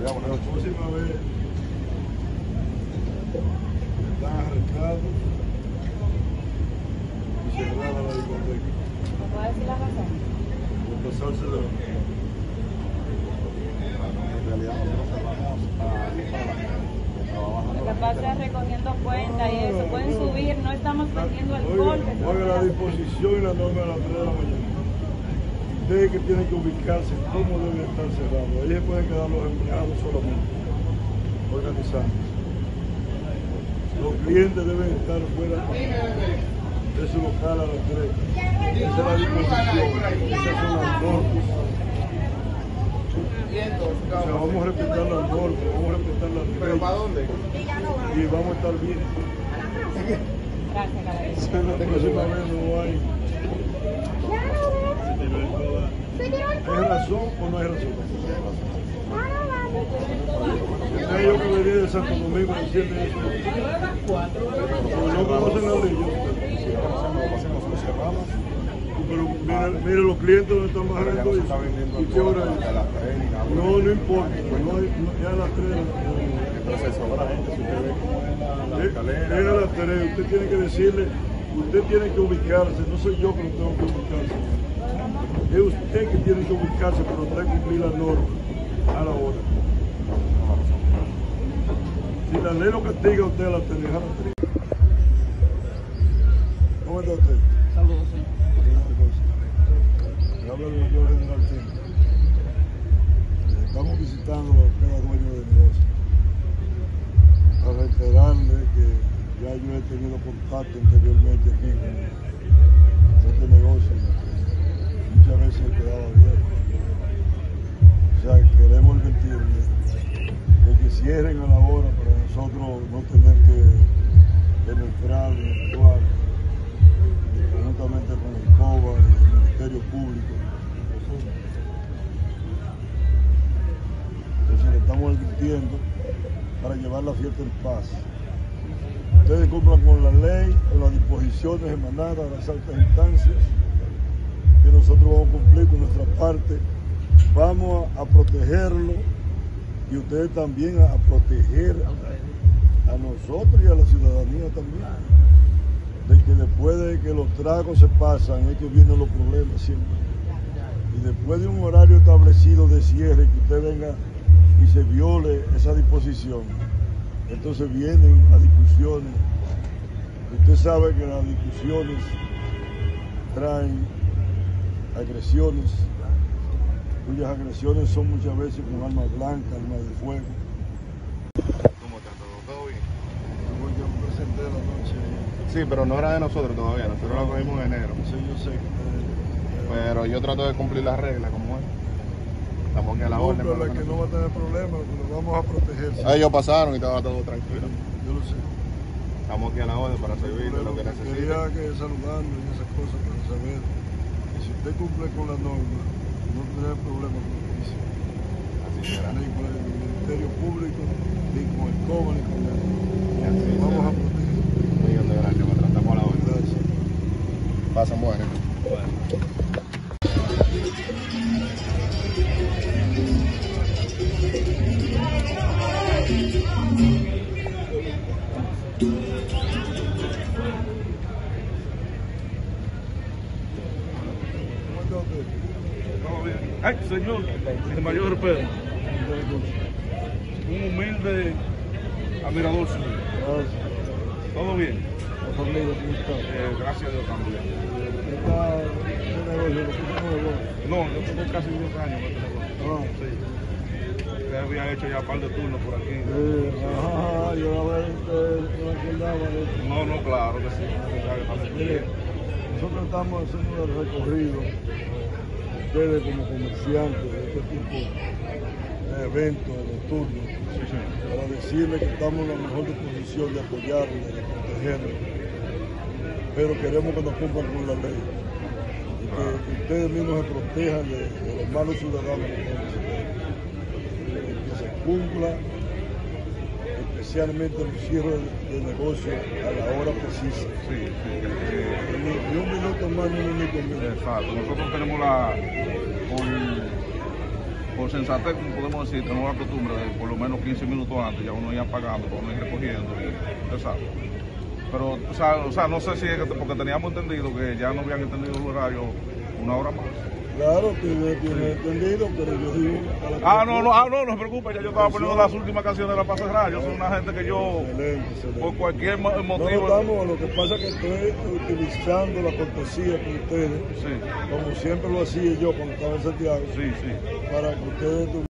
La próxima vez están arrestados y cerrada la discoteca. ¿Me puede decir la razón? Por pasarse de la... En realidad nosotros vamos a ir para la calle. Lo que pasa es recogiendo cuentas y eso. Pueden subir, no estamos vendiendo alcohol. Oiga la disposición y la norma de las 3 de la mañana. Ustedes que tienen que ubicarse cómo deben estar cerrados. Ahí se pueden quedar los empleados solamente, organizándose. Los clientes deben estar fuera de su local a las 3. Esa es la disposición, esas son las normas. O sea, vamos a respetar las normas, vamos a respetar las leyes. ¿Pero para dónde? Y vamos a estar bien. Gracias, caballero. La próxima vez no hay. ¿Es razón o no es razón? Ustedes yo que venía de Santo Domingo diciendo eso. Porque no conocen la ley. Pero mire los clientes donde están bajando y qué hora es. No importa, ya a las 3 es a las 3, usted tiene que decirle, usted tiene que ubicarse, no soy yo que no tengo que ubicarse. Es usted que tiene que ubicarse para tratar de cumplir la norma a la hora. Si la ley lo castiga, usted a las 3, a las 3. ¿Cómo está usted? Saludos, señor. Me habla el mayor general Tino. Estamos visitando a cada dueño de negocio para reiterarle que ya yo he tenido contacto anteriormente aquí con este negocio que muchas veces he quedado abierto. O sea, queremos advertirle de que cierren a la hora para nosotros no tener que penetrar y actuar conjuntamente con el COBA y el Ministerio Público. Entonces le estamos advirtiendo para llevar la fiesta en paz. Ustedes cumplan con la ley, con las disposiciones emanadas de las altas instancias, que nosotros vamos a cumplir con nuestra parte. Vamos a protegerlo y ustedes también a proteger a nosotros y a la ciudadanía también. De que después de que los tragos se pasan, es que vienen los problemas siempre. Y después de un horario establecido de cierre, que usted venga y se viole esa disposición, entonces vienen las discusiones. Usted sabe que las discusiones traen agresiones, cuyas agresiones son muchas veces con armas blancas, armas de fuego. ¿Cómo está todo? ¿Todo bien? Yo me presenté la noche. Sí, pero no era de nosotros todavía, nosotros lo cogimos en enero. Sí, yo sé que Pero yo trato de cumplir las reglas como es. Estamos aquí a la orden. la que no va a tener problemas, pero vamos a proteger. Ellos pasaron y estaba todo tranquilo. Yo lo sé. Estamos aquí a la orden para servirle lo que necesite. Quería que saludando y esas cosas para saber que si usted cumple con la norma, no tendrá problemas con la policía. Así será. Ni con el Ministerio Público, ni con el COBA, ni con el... Así Vamos a será. proteger. Un millón de gracias, me tratamos a la orden. Gracias. Pasan buenas. ¿Cómo está usted? Todo bien. Ay, señor, el mayor Pedro, un humilde admirador suyo. Gracias. Todo bien. La familia, ¿cómo está? Gracias a Dios también. Está en negocio, lo que no negocio. No, yo tengo casi 10 años en este negocio. Ah. Sí. Usted había hecho ya un par de turnos por aquí. Ajá, yo la verdad no me acordaba de eso. No, claro que sí. Mire, nosotros estamos haciendo el recorrido, ustedes como comerciantes de este tipo de eventos, de turnos, Sí, sí. para decirles que estamos en la mejor disposición de apoyarles, de protegerles, pero queremos que nos cumplan con la ley y que ustedes mismos se protejan de los malos ciudadanos que tenemos. Que se cumpla especialmente el cierre de negocio a la hora precisa. Sí, Ni un minuto más ni un minuto menos. exacto. Nosotros tenemos por sensatez, como podemos decir, tenemos la costumbre de por lo menos 15 minutos antes ya uno ir apagando, uno ir recogiendo, usted sabe. Pero, o sea, no sé si es porque teníamos entendido que ya no habían entendido el horario una hora más. Claro, tiene entendido, pero yo digo... No se preocupe, ya yo estaba poniendo las últimas canciones para cerrar. Yo soy una gente que yo, Excelente. por cualquier motivo... No, lo que pasa es que estoy utilizando la cortesía con ustedes, Sí, como siempre lo hacía yo cuando estaba en Santiago, sí. para que ustedes